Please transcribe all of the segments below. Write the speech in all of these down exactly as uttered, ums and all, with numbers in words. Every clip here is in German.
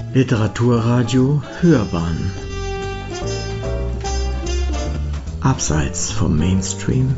Literaturradio Hörbahn Abseits vom Mainstream.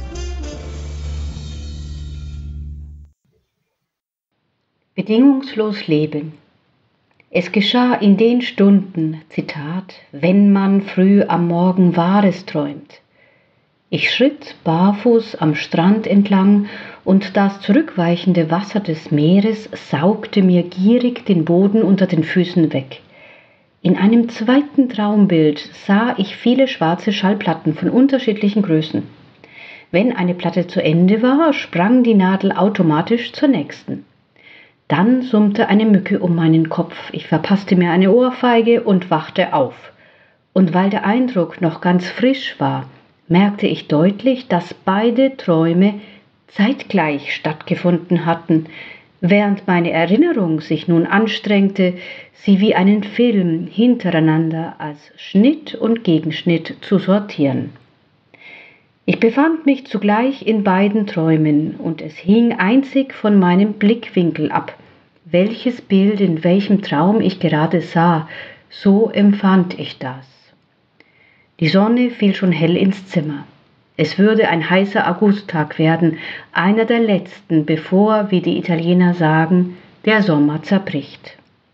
Bedingungslos leben. Es geschah in den Stunden, Zitat, wenn man früh am Morgen Wahres träumt. Ich schritt barfuß am Strand entlang und das zurückweichende Wasser des Meeres saugte mir gierig den Boden unter den Füßen weg. In einem zweiten Traumbild sah ich viele schwarze Schallplatten von unterschiedlichen Größen. Wenn eine Platte zu Ende war, sprang die Nadel automatisch zur nächsten. Dann summte eine Mücke um meinen Kopf. Ich verpasste mir eine Ohrfeige und wachte auf. Und weil der Eindruck noch ganz frisch war, merkte ich deutlich, dass beide Träume zeitgleich stattgefunden hatten, während meine Erinnerung sich nun anstrengte, sie wie einen Film hintereinander als Schnitt und Gegenschnitt zu sortieren. Ich befand mich zugleich in beiden Träumen und es hing einzig von meinem Blickwinkel ab, welches Bild in welchem Traum ich gerade sah, so empfand ich das. Die Sonne fiel schon hell ins Zimmer. Es würde ein heißer Augusttag werden, einer der letzten, bevor, wie die Italiener sagen, der Sommer zerbricht.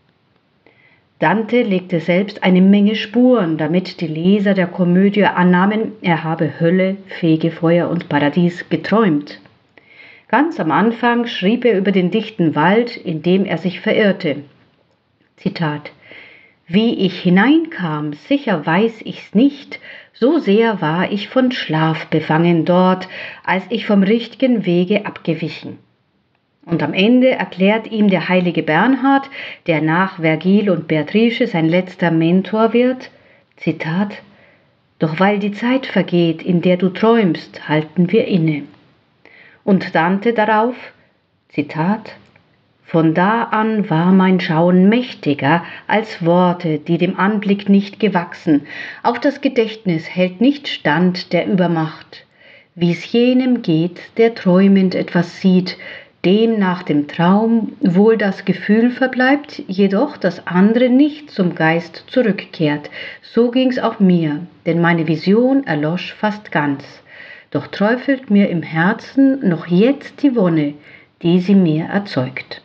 Dante legte selbst eine Menge Spuren, damit die Leser der Komödie annahmen, er habe Hölle, Fegefeuer und Paradies geträumt. Ganz am Anfang schrieb er über den dichten Wald, in dem er sich verirrte. Zitat: Wie ich hineinkam, sicher weiß ich's nicht, so sehr war ich von Schlaf befangen dort, als ich vom richtigen Wege abgewichen. Und am Ende erklärt ihm der heilige Bernhard, der nach Vergil und Beatrice sein letzter Mentor wird, Zitat: Doch weil die Zeit vergeht, in der du träumst, halten wir inne. Und Dante darauf, Zitat: Von da an war mein Schauen mächtiger als Worte, die dem Anblick nicht gewachsen. Auch das Gedächtnis hält nicht stand der Übermacht. Wie's jenem geht, der träumend etwas sieht, dem nach dem Traum wohl das Gefühl verbleibt, jedoch das andere nicht zum Geist zurückkehrt. So ging's auch mir, denn meine Vision erlosch fast ganz. Doch träufelt mir im Herzen noch jetzt die Wonne, die sie mir erzeugt.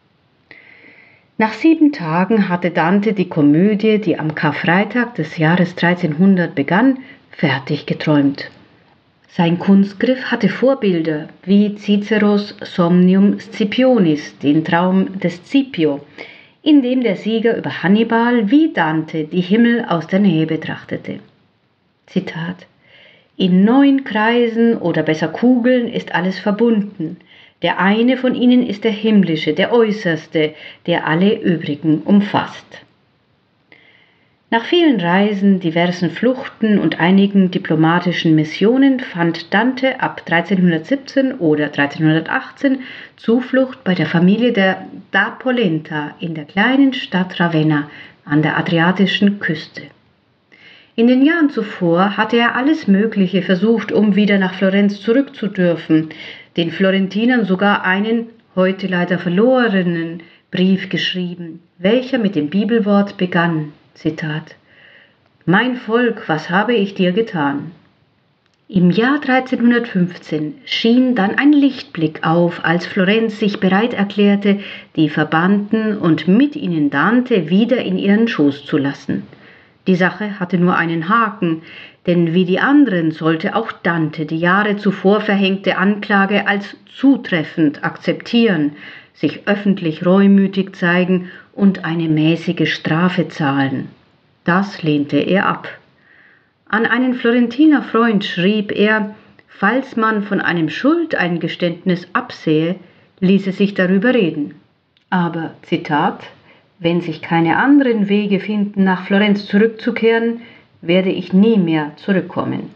Nach sieben Tagen hatte Dante die Komödie, die am Karfreitag des Jahres dreizehnhundert begann, fertig geträumt. Sein Kunstgriff hatte Vorbilder wie Ciceros Somnium Scipionis, den Traum des Scipio, in dem der Sieger über Hannibal wie Dante die Himmel aus der Nähe betrachtete. Zitat: In neun Kreisen oder besser Kugeln ist alles verbunden. Der eine von ihnen ist der himmlische, der äußerste, der alle übrigen umfasst. Nach vielen Reisen, diversen Fluchten und einigen diplomatischen Missionen fand Dante ab dreizehnhundertsiebzehn oder dreizehnhundertachtzehn Zuflucht bei der Familie der da Polenta in der kleinen Stadt Ravenna an der adriatischen Küste. In den Jahren zuvor hatte er alles Mögliche versucht, um wieder nach Florenz zurückzudürfen, den Florentinern sogar einen, heute leider verlorenen, Brief geschrieben, welcher mit dem Bibelwort begann, Zitat: Mein Volk, was habe ich dir getan? Im Jahr dreizehnhundertfünfzehn schien dann ein Lichtblick auf, als Florenz sich bereit erklärte, die Verbannten und mit ihnen Dante wieder in ihren Schoß zu lassen. Die Sache hatte nur einen Haken, denn wie die anderen sollte auch Dante die Jahre zuvor verhängte Anklage als zutreffend akzeptieren, sich öffentlich reumütig zeigen und eine mäßige Strafe zahlen. Das lehnte er ab. An einen Florentiner Freund schrieb er, falls man von einem Schuldeingeständnis absehe, ließe sich darüber reden. Aber, Zitat, wenn sich keine anderen Wege finden, nach Florenz zurückzukehren, werde ich nie mehr zurückkommen.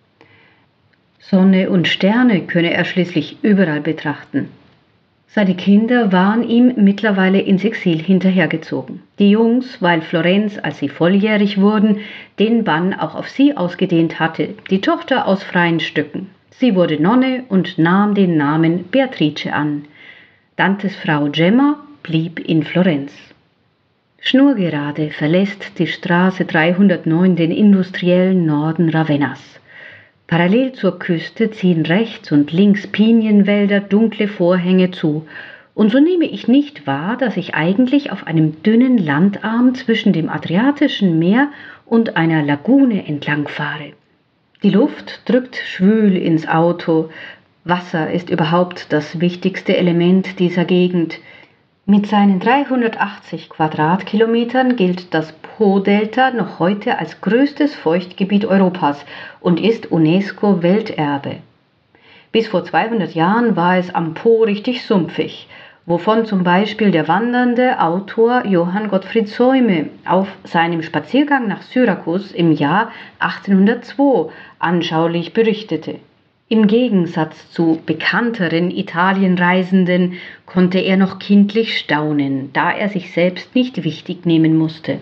Sonne und Sterne könne er schließlich überall betrachten. Seine Kinder waren ihm mittlerweile ins Exil hinterhergezogen. Die Jungs, weil Florenz, als sie volljährig wurden, den Bann auch auf sie ausgedehnt hatte, die Tochter aus freien Stücken. Sie wurde Nonne und nahm den Namen Beatrice an. Dantes Frau Gemma blieb in Florenz. Schnurgerade verlässt die Straße dreihundertneun den industriellen Norden Ravennas. Parallel zur Küste ziehen rechts und links Pinienwälder dunkle Vorhänge zu, und so nehme ich nicht wahr, dass ich eigentlich auf einem dünnen Landarm zwischen dem Adriatischen Meer und einer Lagune entlang fahre. Die Luft drückt schwül ins Auto. Wasser ist überhaupt das wichtigste Element dieser Gegend. Mit seinen dreihundertachtzig Quadratkilometern gilt das Po-Delta noch heute als größtes Feuchtgebiet Europas und ist UNESCO-Welterbe. Bis vor zweihundert Jahren war es am Po richtig sumpfig, wovon zum Beispiel der wandernde Autor Johann Gottfried Säume auf seinem Spaziergang nach Syrakus im Jahr achtzehnhundertzwei anschaulich berichtete. Im Gegensatz zu bekannteren Italienreisenden konnte er noch kindlich staunen, da er sich selbst nicht wichtig nehmen musste.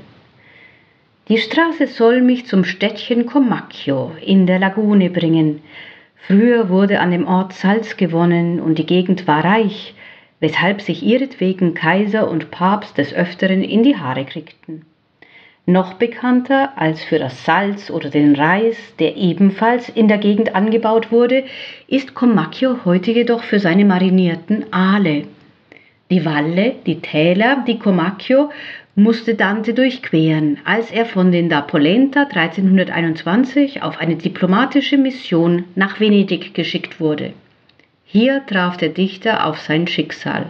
Die Straße soll mich zum Städtchen Comacchio in der Lagune bringen. Früher wurde an dem Ort Salz gewonnen und die Gegend war reich, weshalb sich ihretwegen Kaiser und Papst des Öfteren in die Haare kriegten. Noch bekannter als für das Salz oder den Reis, der ebenfalls in der Gegend angebaut wurde, ist Comacchio heute jedoch für seine marinierten Aale. Die Valle, die Täler, die Comacchio musste Dante durchqueren, als er von den da Polenta dreizehnhunderteinundzwanzig auf eine diplomatische Mission nach Venedig geschickt wurde. Hier traf der Dichter auf sein Schicksal.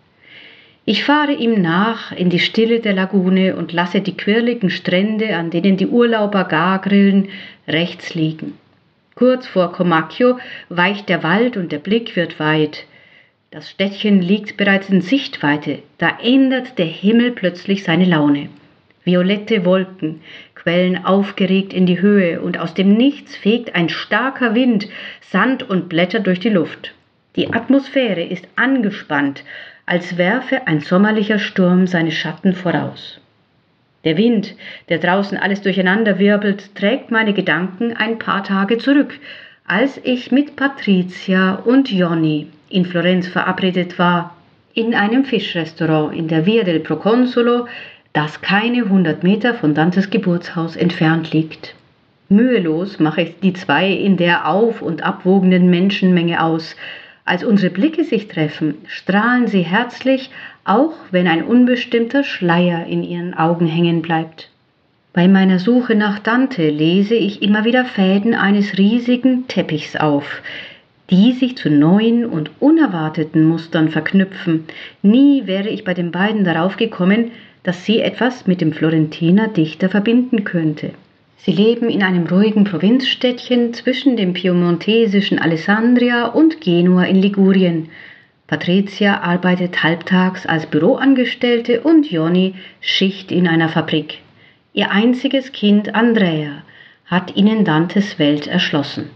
Ich fahre ihm nach in die Stille der Lagune und lasse die quirligen Strände, an denen die Urlauber gar grillen, rechts liegen. Kurz vor Comacchio weicht der Wald und der Blick wird weit. Das Städtchen liegt bereits in Sichtweite, da ändert der Himmel plötzlich seine Laune. Violette Wolken quellen aufgeregt in die Höhe und aus dem Nichts fegt ein starker Wind Sand und Blätter durch die Luft. Die Atmosphäre ist angespannt, als werfe ein sommerlicher Sturm seine Schatten voraus. Der Wind, der draußen alles durcheinander wirbelt, trägt meine Gedanken ein paar Tage zurück, als ich mit Patrizia und Jonny in Florenz verabredet war, in einem Fischrestaurant in der Via del Proconsolo, das keine hundert Meter von Dantes Geburtshaus entfernt liegt. Mühelos mache ich die zwei in der auf- und abwogenden Menschenmenge aus. Als unsere Blicke sich treffen, strahlen sie herzlich, auch wenn ein unbestimmter Schleier in ihren Augen hängen bleibt. Bei meiner Suche nach Dante lese ich immer wieder Fäden eines riesigen Teppichs auf, die sich zu neuen und unerwarteten Mustern verknüpfen. Nie wäre ich bei den beiden darauf gekommen, dass sie etwas mit dem Florentiner Dichter verbinden könnte. Sie leben in einem ruhigen Provinzstädtchen zwischen dem piemontesischen Alessandria und Genua in Ligurien. Patrizia arbeitet halbtags als Büroangestellte und Jonny Schicht in einer Fabrik. Ihr einziges Kind Andrea hat ihnen Dantes Welt erschlossen.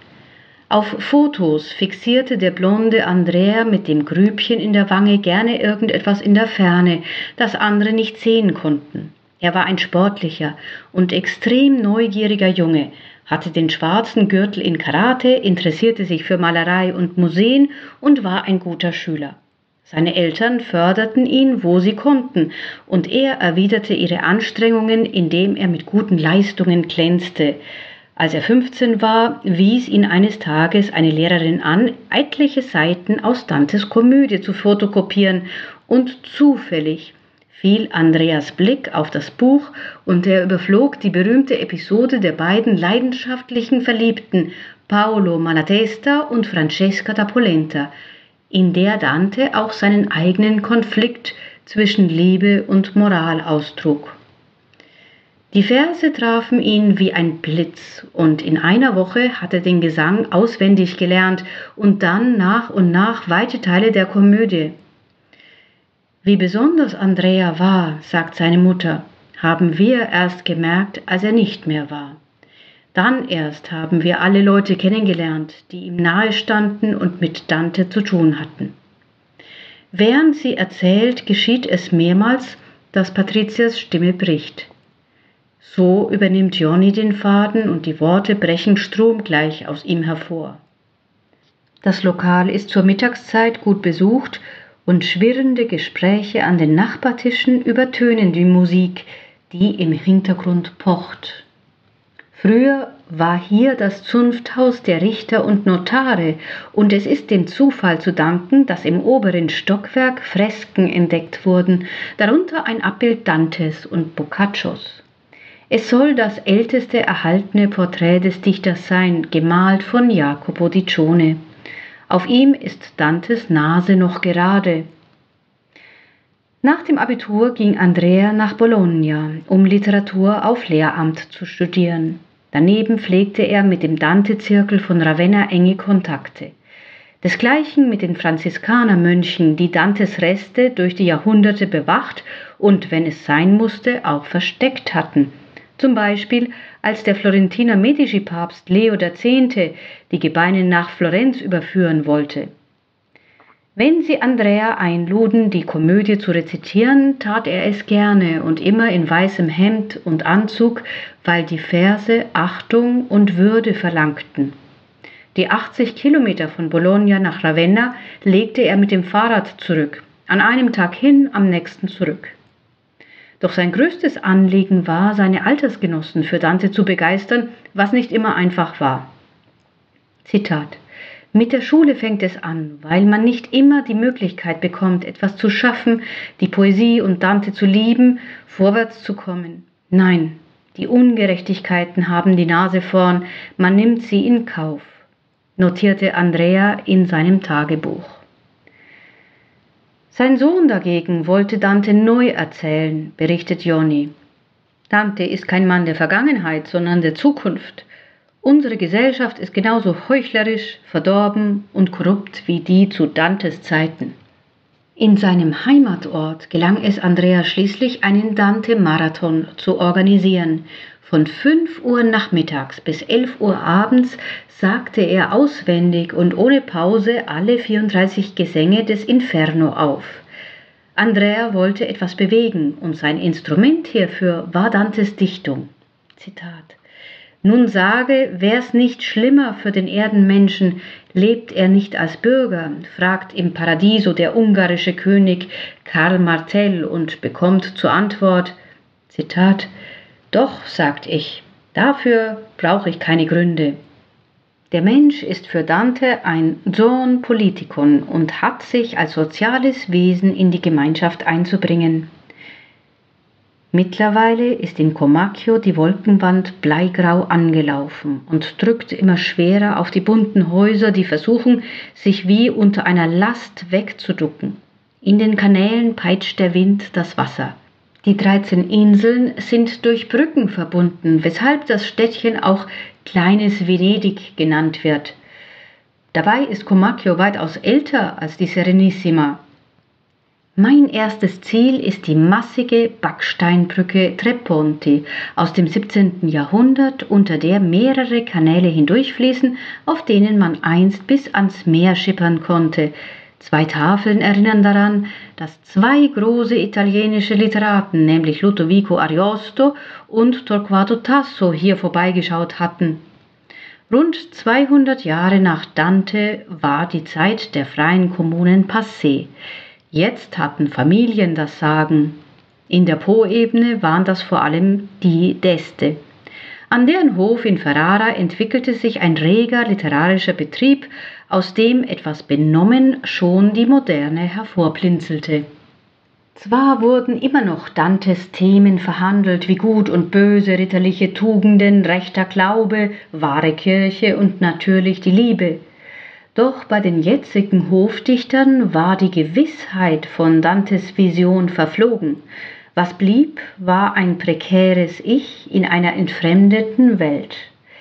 Auf Fotos fixierte der blonde Andrea mit dem Grübchen in der Wange gerne irgendetwas in der Ferne, das andere nicht sehen konnten. Er war ein sportlicher und extrem neugieriger Junge, hatte den schwarzen Gürtel in Karate, interessierte sich für Malerei und Museen und war ein guter Schüler. Seine Eltern förderten ihn, wo sie konnten, und er erwiderte ihre Anstrengungen, indem er mit guten Leistungen glänzte. Als er fünfzehn war, wies ihn eines Tages eine Lehrerin an, etliche Seiten aus Dantes Komödie zu fotokopieren, und zufällig fiel Andreas Blick auf das Buch und er überflog die berühmte Episode der beiden leidenschaftlichen Verliebten, Paolo Malatesta und Francesca da Polenta, in der Dante auch seinen eigenen Konflikt zwischen Liebe und Moral austrug. Die Verse trafen ihn wie ein Blitz und in einer Woche hat er den Gesang auswendig gelernt und dann nach und nach weite Teile der Komödie. Wie besonders Andrea war, sagt seine Mutter, haben wir erst gemerkt, als er nicht mehr war. Dann erst haben wir alle Leute kennengelernt, die ihm nahe standen und mit Dante zu tun hatten. Während sie erzählt, geschieht es mehrmals, dass Patrizias Stimme bricht. So übernimmt Jonny den Faden und die Worte brechen stromgleich aus ihm hervor. Das Lokal ist zur Mittagszeit gut besucht und schwirrende Gespräche an den Nachbartischen übertönen die Musik, die im Hintergrund pocht. Früher war hier das Zunfthaus der Richter und Notare, und es ist dem Zufall zu danken, dass im oberen Stockwerk Fresken entdeckt wurden, darunter ein Abbild Dantes und Boccaccios. Es soll das älteste erhaltene Porträt des Dichters sein, gemalt von Jacopo di Cione. Auf ihm ist Dantes Nase noch gerade. Nach dem Abitur ging Andrea nach Bologna, um Literatur auf Lehramt zu studieren. Daneben pflegte er mit dem Dante-Zirkel von Ravenna enge Kontakte. Desgleichen mit den Franziskanermönchen, die Dantes Reste durch die Jahrhunderte bewacht und, wenn es sein musste, auch versteckt hatten. Zum Beispiel, als der Florentiner Medici-Papst Leo der Zehnte die Gebeine nach Florenz überführen wollte. Wenn sie Andrea einluden, die Komödie zu rezitieren, tat er es gerne und immer in weißem Hemd und Anzug, weil die Verse Achtung und Würde verlangten. Die achtzig Kilometer von Bologna nach Ravenna legte er mit dem Fahrrad zurück, an einem Tag hin, am nächsten zurück. Doch sein größtes Anliegen war, seine Altersgenossen für Dante zu begeistern, was nicht immer einfach war. Zitat: Mit der Schule fängt es an, weil man nicht immer die Möglichkeit bekommt, etwas zu schaffen, die Poesie und Dante zu lieben, vorwärts zu kommen. Nein, die Ungerechtigkeiten haben die Nase vorn, man nimmt sie in Kauf, notierte Andrea in seinem Tagebuch. Sein Sohn dagegen wollte Dante neu erzählen, berichtet Joni. Dante ist kein Mann der Vergangenheit, sondern der Zukunft. Unsere Gesellschaft ist genauso heuchlerisch, verdorben und korrupt wie die zu Dantes Zeiten. In seinem Heimatort gelang es Andrea schließlich, einen Dante-Marathon zu organisieren. Von fünf Uhr nachmittags bis elf Uhr abends sagte er auswendig und ohne Pause alle vierunddreißig Gesänge des Inferno auf. Andrea wollte etwas bewegen und sein Instrument hierfür war Dantes Dichtung. Zitat: Nun sage, wär's nicht schlimmer für den Erdenmenschen, lebt er nicht als Bürger, fragt im Paradiso der ungarische König Karl Martell und bekommt zur Antwort, Zitat: Doch, sagt ich, dafür brauche ich keine Gründe. Der Mensch ist für Dante ein Zoon Politikon und hat sich als soziales Wesen in die Gemeinschaft einzubringen. Mittlerweile ist in Comacchio die Wolkenwand bleigrau angelaufen und drückt immer schwerer auf die bunten Häuser, die versuchen, sich wie unter einer Last wegzuducken. In den Kanälen peitscht der Wind das Wasser. Die dreizehn Inseln sind durch Brücken verbunden, weshalb das Städtchen auch Kleines Venedig genannt wird. Dabei ist Comacchio weitaus älter als die Serenissima. Mein erstes Ziel ist die massige Backsteinbrücke Tre Ponti aus dem siebzehnten Jahrhundert, unter der mehrere Kanäle hindurchfließen, auf denen man einst bis ans Meer schippern konnte. Zwei Tafeln erinnern daran, dass zwei große italienische Literaten, nämlich Ludovico Ariosto und Torquato Tasso, hier vorbeigeschaut hatten. Rund zweihundert Jahre nach Dante war die Zeit der freien Kommunen passé. Jetzt hatten Familien das Sagen. In der Po-Ebene waren das vor allem die d'Este. An deren Hof in Ferrara entwickelte sich ein reger literarischer Betrieb, aus dem etwas benommen schon die Moderne hervorblinzelte. Zwar wurden immer noch Dantes Themen verhandelt, wie Gut und Böse, ritterliche Tugenden, rechter Glaube, wahre Kirche und natürlich die Liebe. Doch bei den jetzigen Hofdichtern war die Gewissheit von Dantes Vision verflogen. Was blieb, war ein prekäres Ich in einer entfremdeten Welt.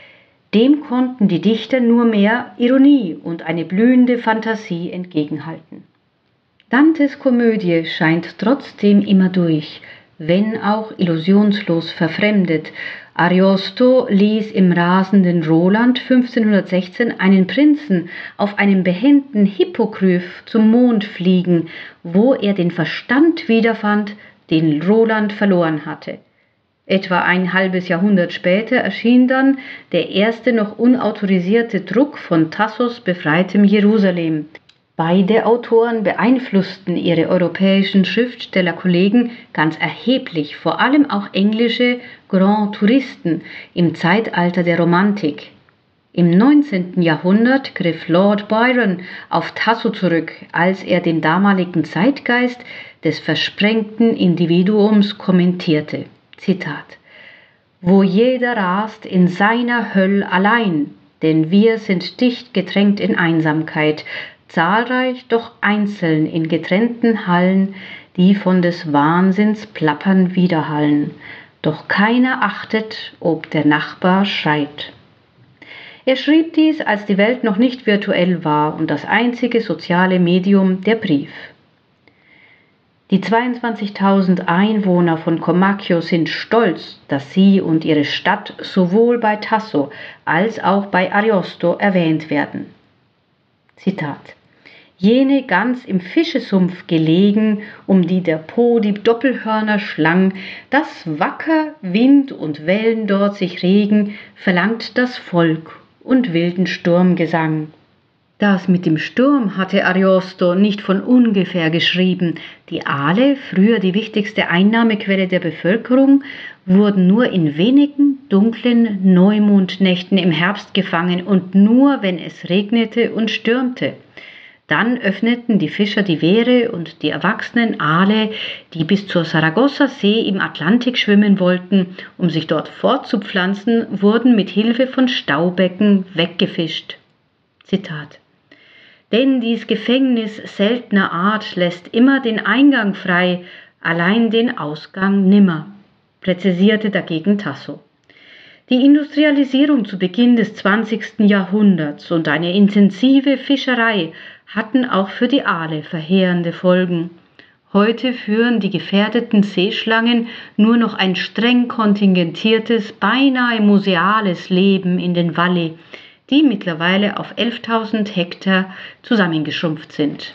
Dem konnten die Dichter nur mehr Ironie und eine blühende Fantasie entgegenhalten. Dantes Komödie scheint trotzdem immer durch, wenn auch illusionslos verfremdet. Ariosto ließ im rasenden Roland fünfzehnhundertsechzehn einen Prinzen auf einem behenden Hippogryph zum Mond fliegen, wo er den Verstand wiederfand, den Roland verloren hatte. Etwa ein halbes Jahrhundert später erschien dann der erste noch unautorisierte Druck von Tassos befreitem Jerusalem. Beide Autoren beeinflussten ihre europäischen Schriftstellerkollegen ganz erheblich, vor allem auch englische Grand Touristen im Zeitalter der Romantik. Im neunzehnten Jahrhundert griff Lord Byron auf Tasso zurück, als er den damaligen Zeitgeist des versprengten Individuums kommentierte. Zitat: »Wo jeder rast in seiner Höll allein, denn wir sind dicht gedrängt in Einsamkeit, zahlreich, doch einzeln in getrennten Hallen, die von des Wahnsinns Plappern widerhallen. Doch keiner achtet, ob der Nachbar schreit.« Er schrieb dies, als die Welt noch nicht virtuell war und das einzige soziale Medium der Brief. Die zweiundzwanzigtausend Einwohner von Comacchio sind stolz, dass sie und ihre Stadt sowohl bei Tasso als auch bei Ariosto erwähnt werden. Zitat: »Jene ganz im Fischesumpf gelegen, um die der Po die Doppelhörner schlang, dass wacker Wind und Wellen dort sich regen, verlangt das Volk und wilden Sturmgesang.« Das mit dem Sturm hatte Ariosto nicht von ungefähr geschrieben. Die Aale, früher die wichtigste Einnahmequelle der Bevölkerung, wurden nur in wenigen dunklen Neumondnächten im Herbst gefangen und nur, wenn es regnete und stürmte. Dann öffneten die Fischer die Wehre und die erwachsenen Aale, die bis zur Saragossa-See im Atlantik schwimmen wollten, um sich dort fortzupflanzen, wurden mit Hilfe von Staubecken weggefischt. Zitat: »Denn dies Gefängnis seltener Art lässt immer den Eingang frei, allein den Ausgang nimmer«, präzisierte dagegen Tasso. Die Industrialisierung zu Beginn des zwanzigsten Jahrhunderts und eine intensive Fischerei hatten auch für die Aale verheerende Folgen. Heute führen die gefährdeten Seeschlangen nur noch ein streng kontingentiertes, beinahe museales Leben in den Valli, die mittlerweile auf elftausend Hektar zusammengeschrumpft sind.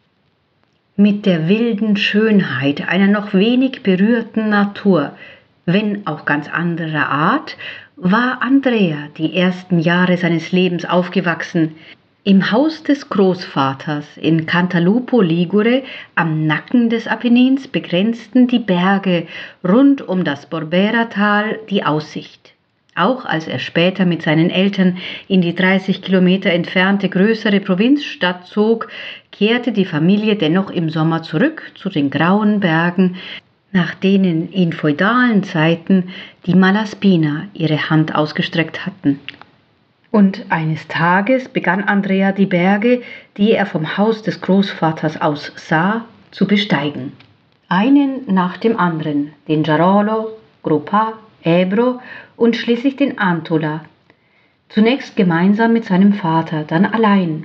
Mit der wilden Schönheit einer noch wenig berührten Natur, wenn auch ganz anderer Art, war Andrea die ersten Jahre seines Lebens aufgewachsen. Im Haus des Großvaters in Cantalupo Ligure am Nacken des Apennins begrenzten die Berge rund um das Borbera-Tal die Aussicht. Auch als er später mit seinen Eltern in die dreißig Kilometer entfernte größere Provinzstadt zog, kehrte die Familie dennoch im Sommer zurück zu den grauen Bergen, nach denen in feudalen Zeiten die Malaspina ihre Hand ausgestreckt hatten. Und eines Tages begann Andrea die Berge, die er vom Haus des Großvaters aus sah, zu besteigen. Einen nach dem anderen, den Jarolo, Gruppa, Ebro und schließlich den Antola. Zunächst gemeinsam mit seinem Vater, dann allein.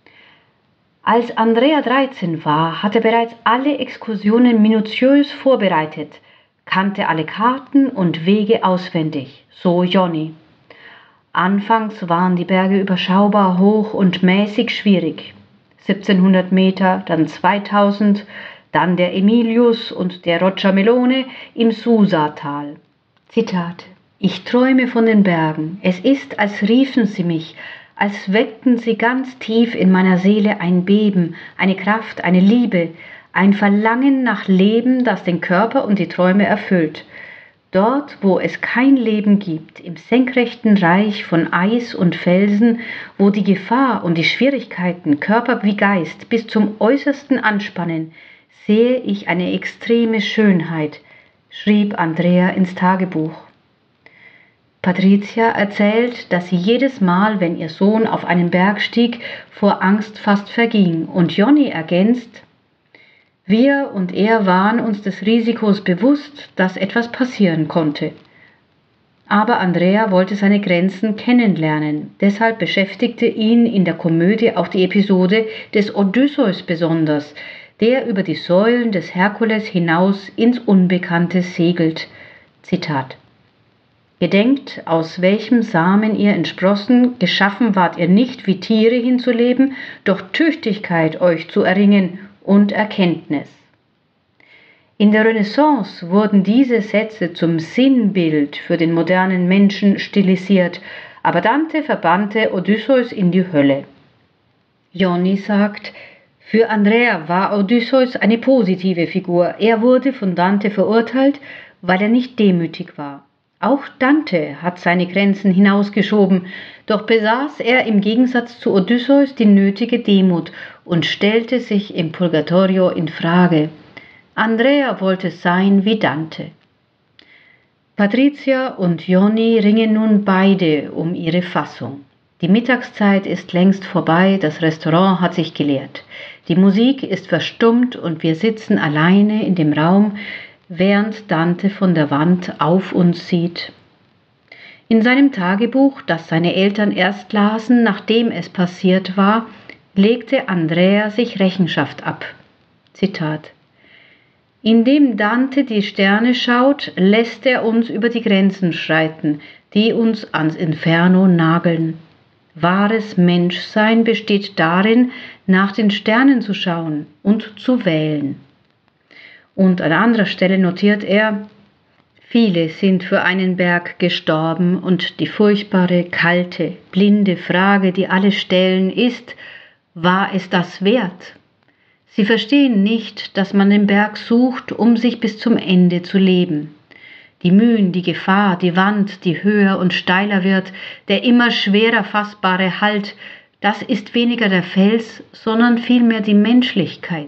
Als Andrea dreizehn war, hatte er bereits alle Exkursionen minutiös vorbereitet, kannte alle Karten und Wege auswendig, so Johnny. Anfangs waren die Berge überschaubar hoch und mäßig schwierig. siebzehnhundert Meter, dann zweitausend, dann der Emilius und der Roccia Melone im Susatal. Zitat: »Ich träume von den Bergen. Es ist, als riefen sie mich, als weckten sie ganz tief in meiner Seele ein Beben, eine Kraft, eine Liebe, ein Verlangen nach Leben, das den Körper und die Träume erfüllt. Dort, wo es kein Leben gibt, im senkrechten Reich von Eis und Felsen, wo die Gefahr und die Schwierigkeiten Körper wie Geist bis zum Äußersten anspannen, sehe ich eine extreme Schönheit«, schrieb Andrea ins Tagebuch. Patricia erzählt, dass sie jedes Mal, wenn ihr Sohn auf einen Berg stieg, vor Angst fast verging, und Johnny ergänzt: »Wir und er waren uns des Risikos bewusst, dass etwas passieren konnte. Aber Andrea wollte seine Grenzen kennenlernen, deshalb beschäftigte ihn in der Komödie auch die Episode des Odysseus besonders, der über die Säulen des Herkules hinaus ins Unbekannte segelt.« Zitat: »Gedenkt, aus welchem Samen ihr entsprossen, geschaffen wart ihr nicht, wie Tiere hinzuleben, doch Tüchtigkeit euch zu erringen und Erkenntnis.« In der Renaissance wurden diese Sätze zum Sinnbild für den modernen Menschen stilisiert, aber Dante verbannte Odysseus in die Hölle. Johnny sagt: Für Andrea war Odysseus eine positive Figur. Er wurde von Dante verurteilt, weil er nicht demütig war. Auch Dante hat seine Grenzen hinausgeschoben, doch besaß er im Gegensatz zu Odysseus die nötige Demut und stellte sich im Purgatorio in Frage. Andrea wollte sein wie Dante. Patrizia und Jonny ringen nun beide um ihre Fassung. Die Mittagszeit ist längst vorbei, das Restaurant hat sich geleert. Die Musik ist verstummt und wir sitzen alleine in dem Raum, während Dante von der Wand auf uns sieht. In seinem Tagebuch, das seine Eltern erst lasen, nachdem es passiert war, legte Andrea sich Rechenschaft ab. Zitat: Indem Dante die Sterne schaut, lässt er uns über die Grenzen schreiten, die uns ans Inferno nageln. Wahres Menschsein besteht darin, nach den Sternen zu schauen und zu wählen. Und an anderer Stelle notiert er: Viele sind für einen Berg gestorben und die furchtbare, kalte, blinde Frage, die alle stellen, ist: War es das wert? Sie verstehen nicht, dass man den Berg sucht, um sich bis zum Ende zu leben. Die Mühen, die Gefahr, die Wand, die höher und steiler wird, der immer schwerer fassbare Halt, das ist weniger der Fels, sondern vielmehr die Menschlichkeit.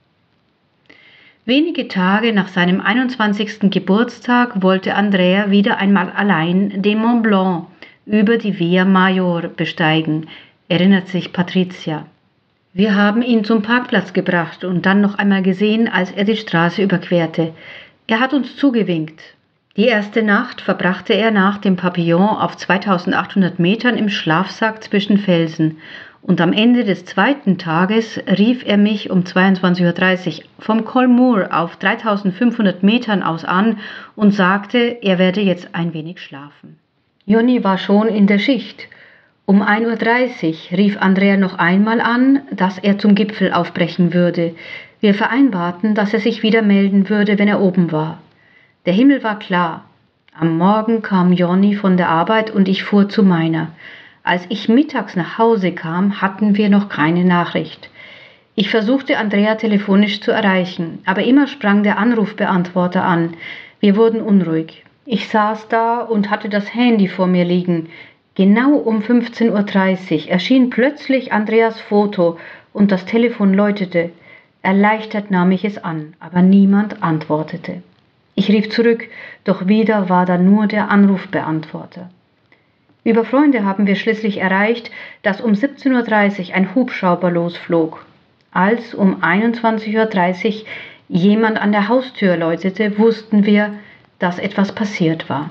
Wenige Tage nach seinem einundzwanzigsten Geburtstag wollte Andrea wieder einmal allein den Mont Blanc über die Via Major besteigen, erinnert sich Patrizia. Wir haben ihn zum Parkplatz gebracht und dann noch einmal gesehen, als er die Straße überquerte. Er hat uns zugewinkt. Die erste Nacht verbrachte er nach dem Papillon auf zweitausendachthundert Metern im Schlafsack zwischen Felsen. Und am Ende des zweiten Tages rief er mich um zweiundzwanzig Uhr dreißig vom Col Mur auf dreitausendfünfhundert Metern aus an und sagte, er werde jetzt ein wenig schlafen. Jonny war schon in der Schicht. Um ein Uhr dreißig rief Andrea noch einmal an, dass er zum Gipfel aufbrechen würde. Wir vereinbarten, dass er sich wieder melden würde, wenn er oben war. Der Himmel war klar. Am Morgen kam Jonny von der Arbeit und ich fuhr zu meiner. Als ich mittags nach Hause kam, hatten wir noch keine Nachricht. Ich versuchte Andrea telefonisch zu erreichen, aber immer sprang der Anrufbeantworter an. Wir wurden unruhig. Ich saß da und hatte das Handy vor mir liegen. Genau um fünfzehn Uhr dreißig erschien plötzlich Andreas Foto und das Telefon läutete. Erleichtert nahm ich es an, aber niemand antwortete. Ich rief zurück, doch wieder war da nur der Anrufbeantworter. Über Freunde haben wir schließlich erreicht, dass um siebzehn Uhr dreißig ein Hubschrauber losflog. Als um einundzwanzig Uhr dreißig jemand an der Haustür läutete, wussten wir, dass etwas passiert war.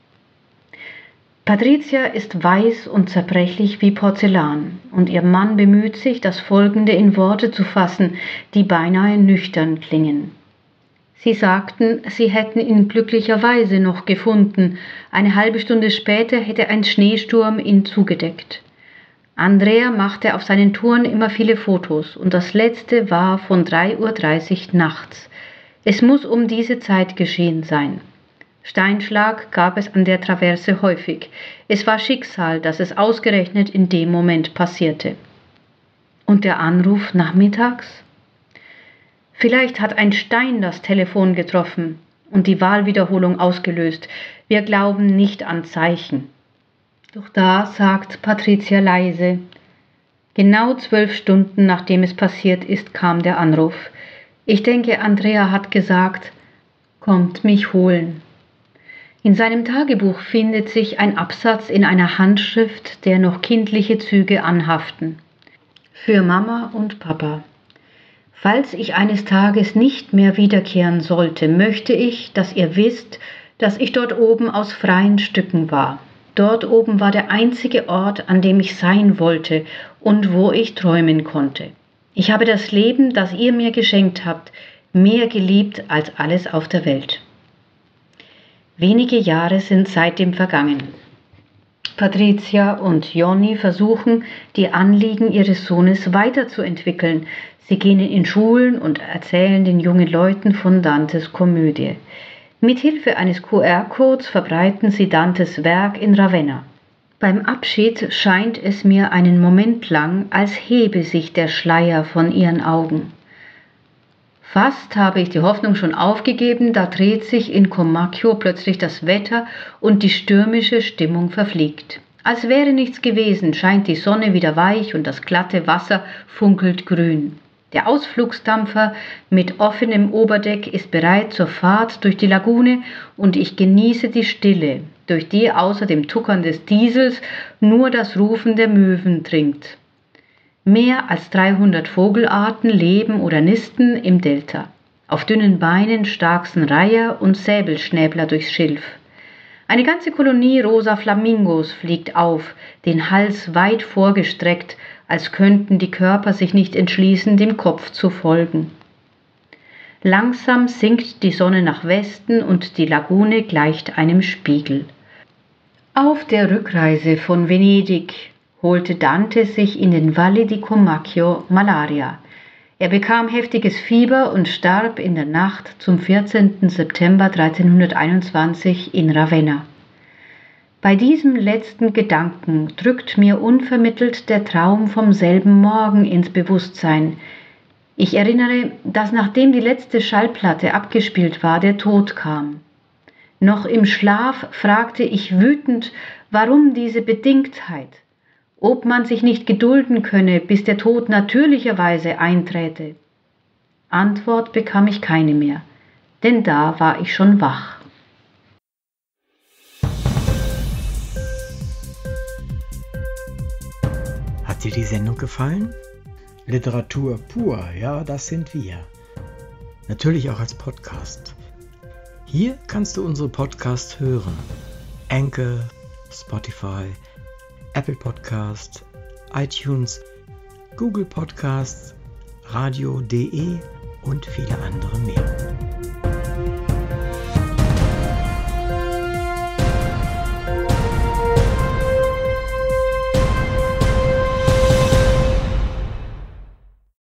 Patrizia ist weiß und zerbrechlich wie Porzellan, und ihr Mann bemüht sich, das Folgende in Worte zu fassen, die beinahe nüchtern klingen. Sie sagten, sie hätten ihn glücklicherweise noch gefunden. Eine halbe Stunde später hätte ein Schneesturm ihn zugedeckt. Andrea machte auf seinen Touren immer viele Fotos und das letzte war von drei Uhr dreißig nachts. Es muss um diese Zeit geschehen sein. Steinschlag gab es an der Traverse häufig. Es war Schicksal, dass es ausgerechnet in dem Moment passierte. Und der Anruf nachmittags? Vielleicht hat ein Stein das Telefon getroffen und die Wahlwiederholung ausgelöst. Wir glauben nicht an Zeichen. Doch da sagt Patrizia leise: Genau zwölf Stunden nachdem es passiert ist, kam der Anruf. Ich denke, Andrea hat gesagt, kommt mich holen. In seinem Tagebuch findet sich ein Absatz in einer Handschrift, der noch kindliche Züge anhaften. Für Mama und Papa. Falls ich eines Tages nicht mehr wiederkehren sollte, möchte ich, dass ihr wisst, dass ich dort oben aus freien Stücken war. Dort oben war der einzige Ort, an dem ich sein wollte und wo ich träumen konnte. Ich habe das Leben, das ihr mir geschenkt habt, mehr geliebt als alles auf der Welt. Wenige Jahre sind seitdem vergangen. Patrizia und Jonny versuchen, die Anliegen ihres Sohnes weiterzuentwickeln. Sie gehen in Schulen und erzählen den jungen Leuten von Dantes Komödie. Mithilfe eines Q R-Codes verbreiten sie Dantes Werk in Ravenna. Beim Abschied scheint es mir einen Moment lang, als hebe sich der Schleier von ihren Augen. Fast habe ich die Hoffnung schon aufgegeben, da dreht sich in Comacchio plötzlich das Wetter und die stürmische Stimmung verfliegt. Als wäre nichts gewesen, scheint die Sonne wieder weich und das glatte Wasser funkelt grün. Der Ausflugsdampfer mit offenem Oberdeck ist bereit zur Fahrt durch die Lagune und ich genieße die Stille, durch die außer dem Tuckern des Diesels nur das Rufen der Möwen dringt. Mehr als dreihundert Vogelarten leben oder nisten im Delta. Auf dünnen Beinen starksen Reiher und Säbelschnäbler durchs Schilf. Eine ganze Kolonie rosa Flamingos fliegt auf, den Hals weit vorgestreckt, als könnten die Körper sich nicht entschließen, dem Kopf zu folgen. Langsam sinkt die Sonne nach Westen und die Lagune gleicht einem Spiegel. Auf der Rückreise von Venedig holte Dante sich in den Valli di Comacchio Malaria. Er bekam heftiges Fieber und starb in der Nacht zum vierzehnten September dreizehnhunderteinundzwanzig in Ravenna. Bei diesem letzten Gedanken drückt mir unvermittelt der Traum vom selben Morgen ins Bewusstsein. Ich erinnere, dass nachdem die letzte Schallplatte abgespielt war, der Tod kam. Noch im Schlaf fragte ich wütend, warum diese Bedingtheit? Ob man sich nicht gedulden könne, bis der Tod natürlicherweise einträte. Antwort bekam ich keine mehr, denn da war ich schon wach. Hat dir die Sendung gefallen? Literatur pur, ja, das sind wir. Natürlich auch als Podcast. Hier kannst du unsere Podcasts hören. Anchor, Spotify, Apple Podcast, iTunes, Google Podcasts, radio punkt de und viele andere mehr.